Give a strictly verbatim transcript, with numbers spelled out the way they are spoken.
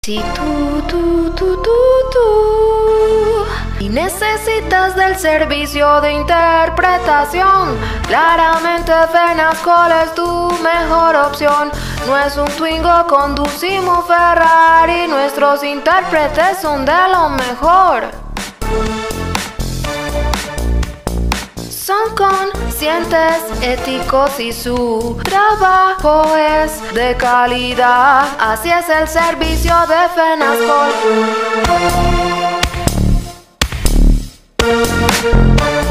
Si tú, tú, tú, tú, tú y necesitas del servicio de interpretación, claramente Fenascol es tu mejor opción. No es un Twingo, conducimos Ferrari, nuestros intérpretes son de lo mejor. Son conscientes, éticos y su trabajo es de calidad. Así es el servicio de Fenascol.